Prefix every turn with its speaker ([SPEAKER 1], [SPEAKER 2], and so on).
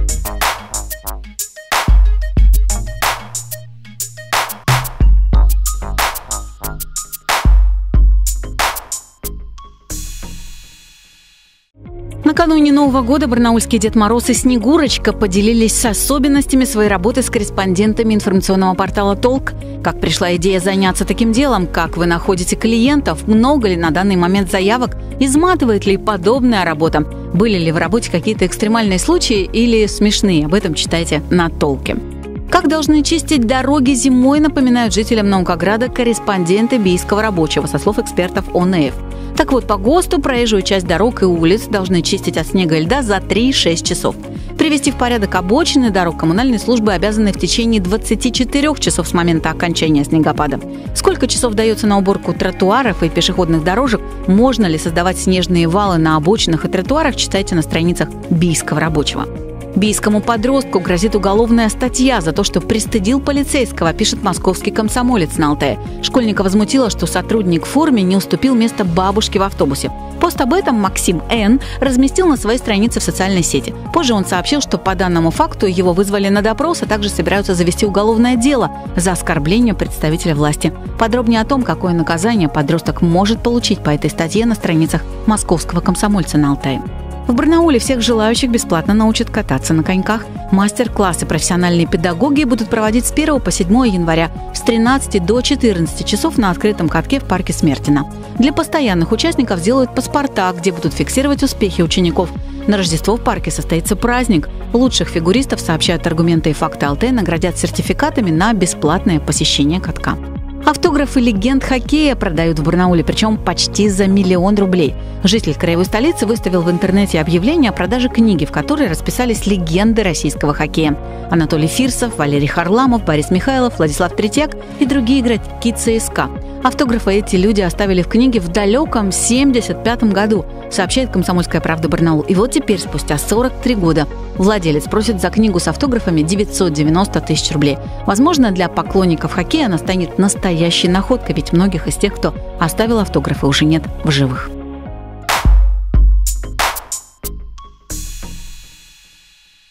[SPEAKER 1] Накануне Нового года барнаульский Дед Мороз и Снегурочка поделились с особенностями своей работы с корреспондентами информационного портала «Толк». Как пришла идея заняться таким делом, как вы находите клиентов, много ли на данный момент заявок, изматывает ли подобная работа, были ли в работе какие-то экстремальные случаи или смешные, об этом читайте на «Толке». Как должны чистить дороги зимой, напоминают жителям Наукограда корреспонденты бийского рабочего, со слов экспертов ОНФ. Так вот, по ГОСТу проезжую часть дорог и улиц должны чистить от снега и льда за 3-6 часов. Привести в порядок обочины дорог коммунальные службы обязаны в течение 24 часов с момента окончания снегопада. Сколько часов дается на уборку тротуаров и пешеходных дорожек, можно ли создавать снежные валы на обочинах и тротуарах, читайте на страницах бийского рабочего. Бийскому подростку грозит уголовная статья за то, что пристыдил полицейского, пишет московский комсомолец на Алтае. Школьника возмутило, что сотрудник в форме не уступил место бабушке в автобусе. Пост об этом Максим Н. разместил на своей странице в социальной сети. Позже он сообщил, что по данному факту его вызвали на допрос, а также собираются завести уголовное дело за оскорбление представителя власти. Подробнее о том, какое наказание подросток может получить по этой статье, на страницах московского комсомольца на Алтае. В Барнауле всех желающих бесплатно научат кататься на коньках. Мастер-классы профессиональные педагоги будут проводить с 1 по 7 января с 13 до 14 часов на открытом катке в парке Смертина. Для постоянных участников сделают паспорта, где будут фиксировать успехи учеников. На Рождество в парке состоится праздник. Лучших фигуристов, сообщают аргументы и факты Алтай, наградят сертификатами на бесплатное посещение катка. Автографы легенд хоккея продают в Барнауле, причем почти за 1 миллион рублей. Житель краевой столицы выставил в интернете объявление о продаже книги, в которой расписались легенды российского хоккея. Анатолий Фирсов, Валерий Харламов, Борис Михайлов, Владислав Третьяк и другие игроки ЦСКА. Автографы эти люди оставили в книге в далеком 1975 году, сообщает «Комсомольская правда» Барнаул. И вот теперь, спустя 43 года, владелец просит за книгу с автографами 990 тысяч рублей. Возможно, для поклонников хоккея она станет настоящей находкой, ведь многих из тех, кто оставил автографы, уже нет в живых.